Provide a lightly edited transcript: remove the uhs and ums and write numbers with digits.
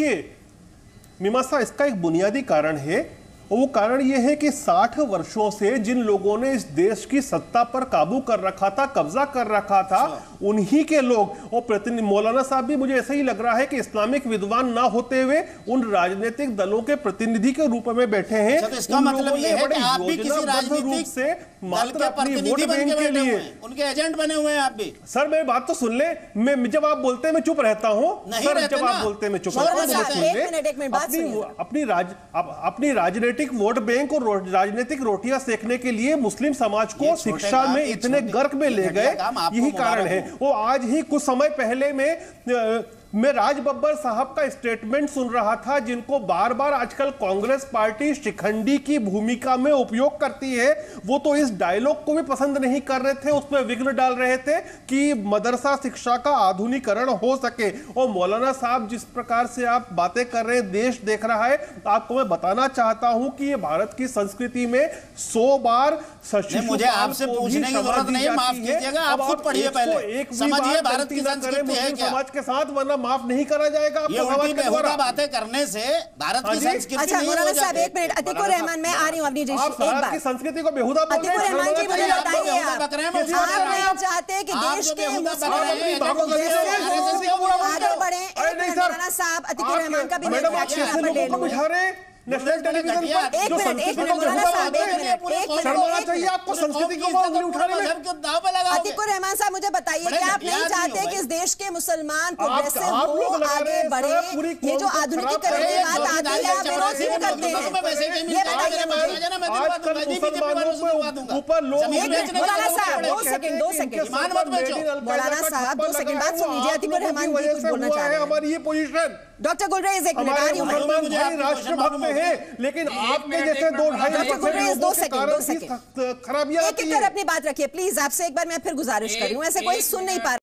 देखिए मीमांसा, इसका एक बुनियादी कारण है, और वो कारण ये है कि 60 वर्षों से जिन लोगों ने इस देश की सत्ता पर काबू कर रखा था, कब्जा कर रखा था, उन्हीं के लोग और प्रतिनिधि मौलाना साहब भी मुझे ऐसा ही लग रहा है कि इस्लामिक विद्वान ना होते हुए उन राजनीतिक दलों के प्रतिनिधि के रूप में बैठे हैं। इसका मतलब ये है कि आप भी किसी राजनीतिक से मात्र अपनी वोट प्रतिनिधि बैंक के लिए उनके एजेंट बने हुए हैं आप भी। सर मेरी बात तो सुन ले, मैं जब आप बोलते हैं मैं चुप रहता हूं। सर जब आप बोलते हैं मैं चुप रहता हूं। अपनी राजनीतिक वोट बैंक और राजनीतिक रोटियां सेकने के लिए मुस्लिम समाज को शिक्षा में इतने गर्क में ले गए, यही कारण है। वो आज ही कुछ समय पहले मैं राज बब्बर साहब का स्टेटमेंट सुन रहा था, जिनको बार बार आजकल कांग्रेस पार्टी शिखंडी की भूमिका में उपयोग करती है। वो तो इस डायलॉग को भी पसंद नहीं कर रहे थे, उसमें विघ्न डाल रहे थे कि मदरसा शिक्षा का आधुनिकीकरण हो सके। और मौलाना साहब जिस प्रकार से आप बातें कर रहे हैं, देश देख रहा है, आपको मैं बताना चाहता हूं कि ये भारत की संस्कृति में 100 बार मुझे आपसे पूछने की जरूरत नहीं, माफ कीजिएगा, आप खुद पढ़िए पहले, समझिए भारत की संस्कृति है क्या समाज के साथ, वरना माफ नहीं करा जाएगा। ये उल्टी बेहुदा बातें करने से भारत की संस्कृति अच्छा मौलाना साहब एक मिनट, अतीकुर रहमान मैं आ रही हूँ अपनी भारत की संस्कृति को बेहुदा बोल रहे हैं। अतीकुर रहमान जी मुझे बताइए, आप नहीं चाहते कि देश के मुस्लिम आगे बढ़े? मौलाना साहब अतीकुर रहमान का भी रिएक्शन ले लो। नेशनल टेलीविजन पर एक मिनट मौलाना साहब शर्माना चाहिए आपको संस्कृति को उंगली उठाने में। अतीकुर रहमान साहब मुझे बताइए कि आप नहीं चाहते कि इस देश के मुसलमान प्रोग्रेसिव हो, आगे बढ़े? ये जो आधुनिकीकरण की बात आती है आप विरोध क्यों करते हैं? ये बताइए मुझे। आजकल मुसलमानों के ऊपर लोग मौलाना साहब 2 सेकंड मौलाना साहब 2 सेकंड बात सुन लीजिए। अतीकुर रहमान जी कुछ बोलना चाह रहे हैं। हमारी ये पोजीशन डॉक्टर गुलरेज एक मिनट आ रही हूं। राष्ट्रभक्त है, लेकिन आपके जैसे 2-2.5% खराबियां एक एक कर अपनी बात रखिए प्लीज। आपसे एक बार मैं फिर गुजारिश कर रही हूं, ऐसे कोई सुन नहीं पा